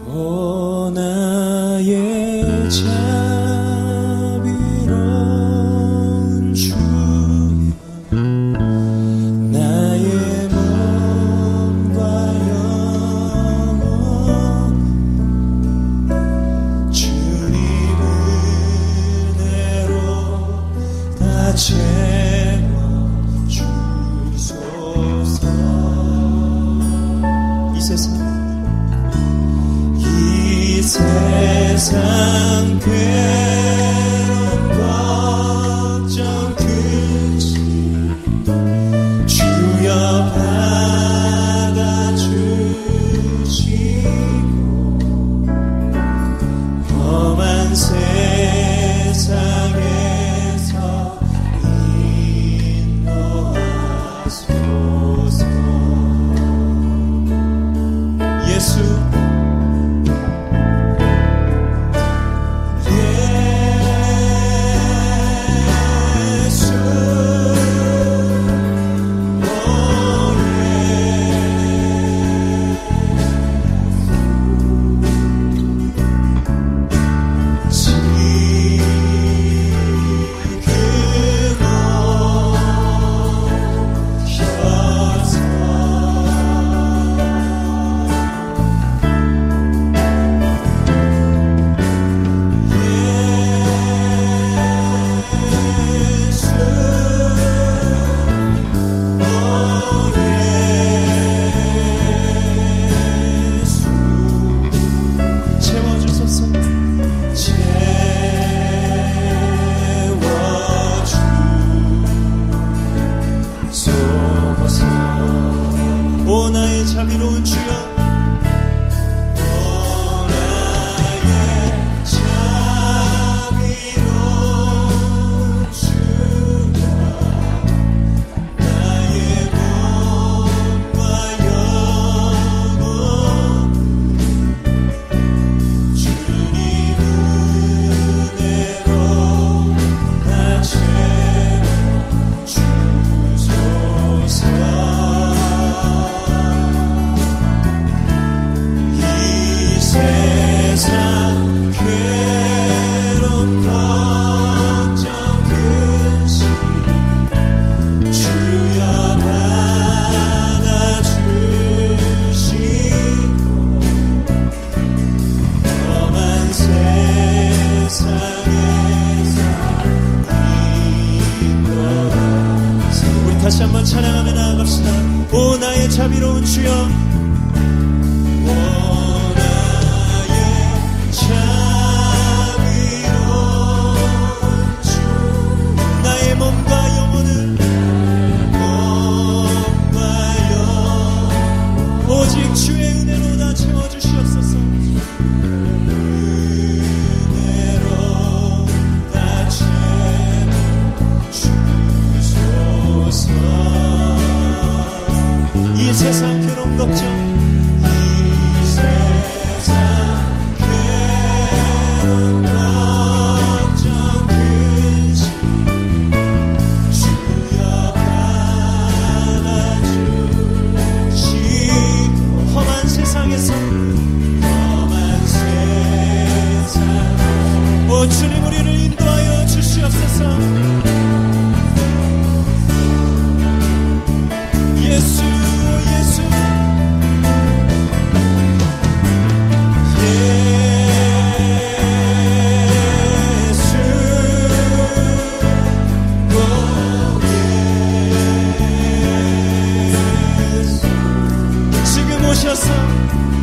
오 나의 자비로운 주여 나의 몸과 영혼 주님 은혜로 다 채워주소서. 이 세상 괴로움 걱정 끝이 주여 받아주시고 험한 세상에서 인도하소서. 예수 오 나의 자비로운 주여 오 나의 자비로운 주여 나의 몸과 영혼 주님 은혜로 다 채워주소서. 세상 괴로움 걱정 근심 주여 받아주시고 험한 세상에서 인도하소서. 우리 다시 한번 찬양하며 나아갑시다. 오 나의 자비로운 주여 오직 주의 은혜로 다 채워주시옵소서. 은혜로 다 채워주소서. 이 세상 괴로움 걱정 이 세상 괴로움 걱정 근심 주여 받아주시고 험한 세상에서 오 주님 우리를 인도하여 주시옵소서. 예수 예수 예수 지금 오셔서